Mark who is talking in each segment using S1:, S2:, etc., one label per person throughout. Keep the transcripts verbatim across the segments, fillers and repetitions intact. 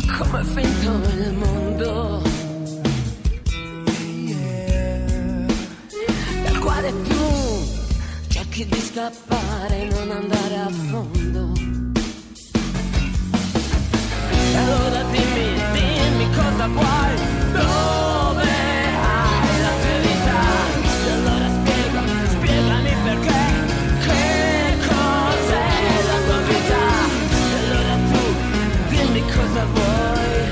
S1: come è finto il mondo, dal quale tu cerchi di scappare e non andare a fondo. E allora dimmi, dimmi cosa vuoi, dove hai la verità, e allora spiega, spiegami perché, che cos'è la tua vita, e allora tu dimmi cosa vuoi.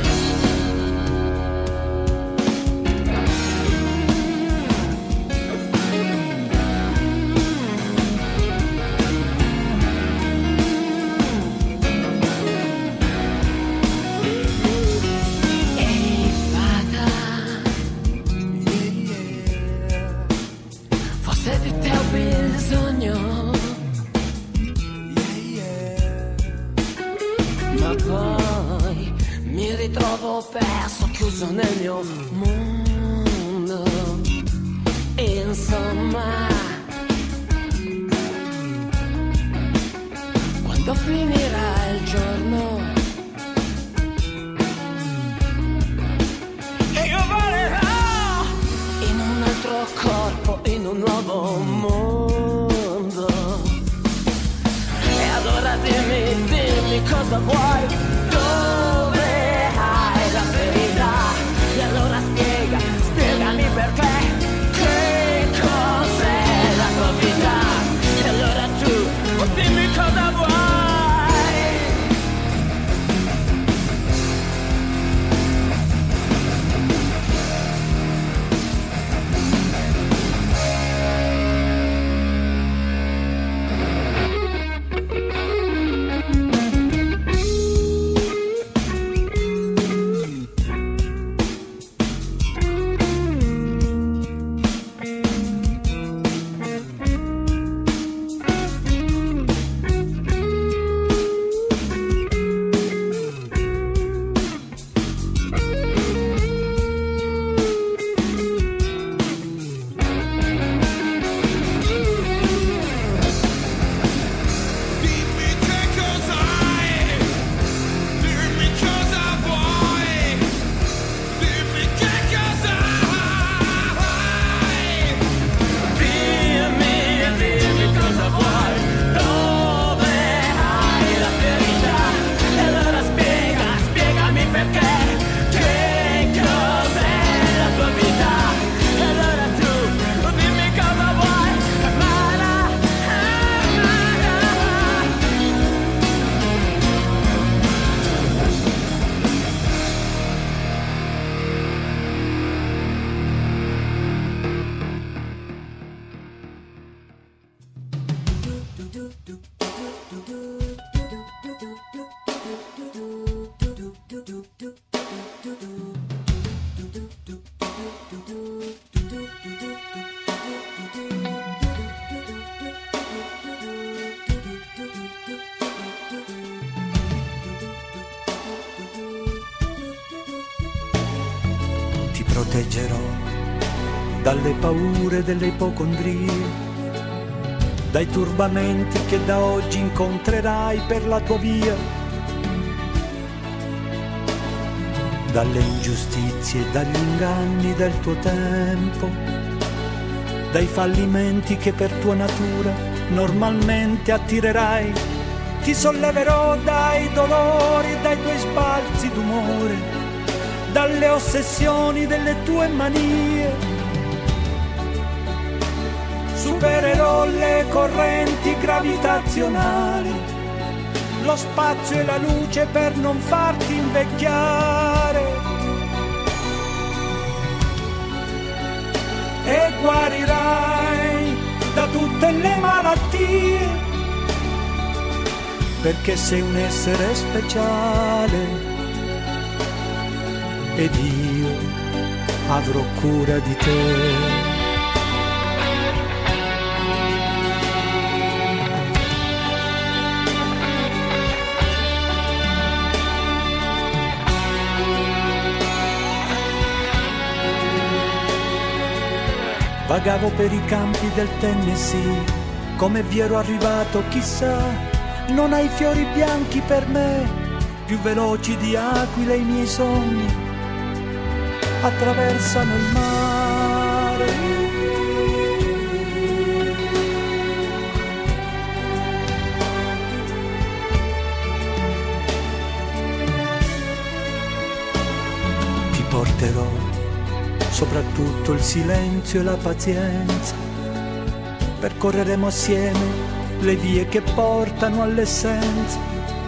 S1: Trovo perso, chiuso nel mio mondo. Insomma, quando finirà il giorno e io volerò in un altro corpo, in un nuovo mondo. E allora dimmi, dimmi cosa vuoi, e allora spiega, spiegami perché, che cos'è la tua vita, e allora tu dimmi cosa vuoi.
S2: Proteggerò dalle paure delle ipocondrie, dai turbamenti che da oggi incontrerai per la tua via, dalle ingiustizie, dagli inganni del tuo tempo, dai fallimenti che per tua natura normalmente attirerai. Ti solleverò dai dolori, dai tuoi sbalzi d'umore, dalle ossessioni delle tue manie. Supererò le correnti gravitazionali, lo spazio e la luce per non farti invecchiare. E guarirai da tutte le malattie, perché sei un essere speciale. Ed io avrò cura di te. Vagavo per i campi del Tennessee, come vi ero arrivato chissà, non hai fiori bianchi per me, più veloci di aquile i miei sogni attraversano il mare. Ti porterò soprattutto il silenzio e la pazienza, percorreremo assieme le vie che portano all'essenza.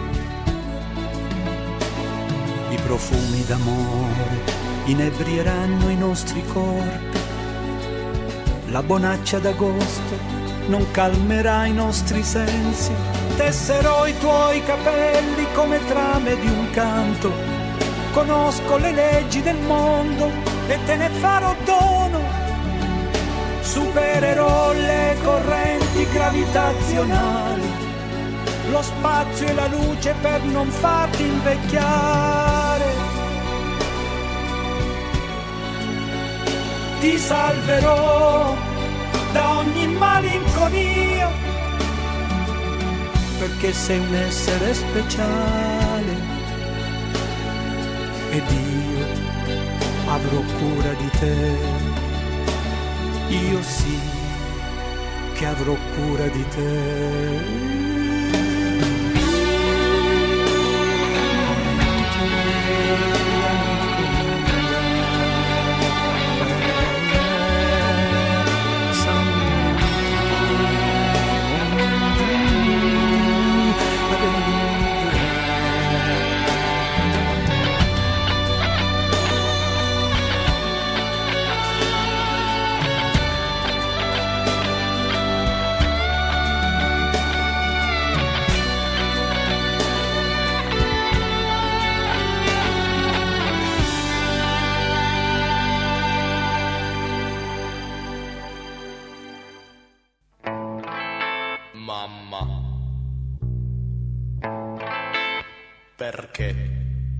S2: I profumi d'amore inebrieranno i nostri corpi, la bonaccia d'agosto non calmerà i nostri sensi. Tesserò i tuoi capelli come trame di un canto, conosco le leggi del mondo e te ne farò dono. Supererò le correnti gravitazionali, lo spazio e la luce per non farti invecchiare. Ti salverò da ogni malinconia, perché sei un essere speciale ed io avrò cura di te. Io sì che avrò cura di te.
S3: Perché?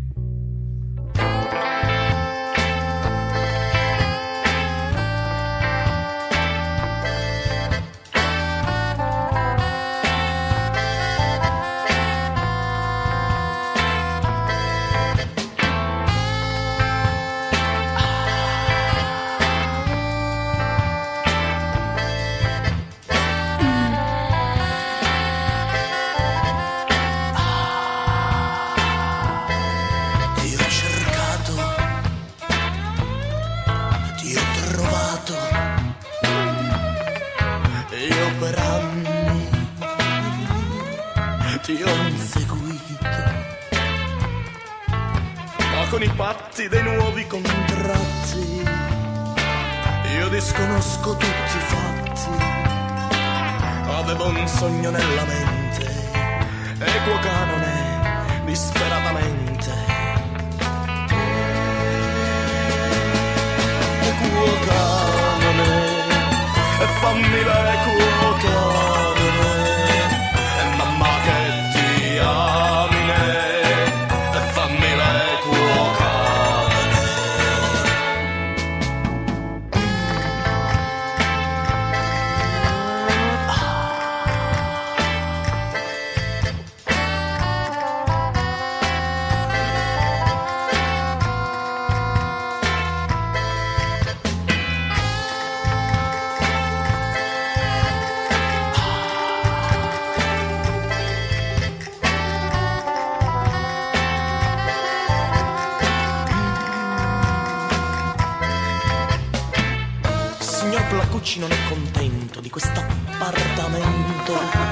S1: Ti ho inseguito, ma con i patti dei nuovi contratti io disconosco tutti i fatti. Avevo un sogno nella mente, equo canone, disperatamente. Equo canone, e fammi l'equo canone. Placcucci non è contento di quest'appartamento,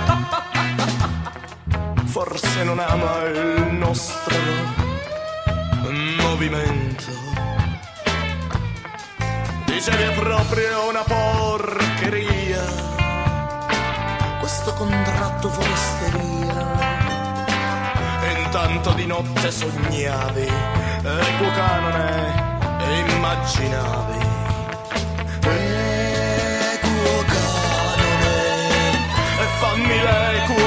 S1: forse non ama il nostro movimento. Dicevi è proprio una porcheria questo contratto foresteria, e intanto di notte sognavi equo canone e immaginavi fammi l'equo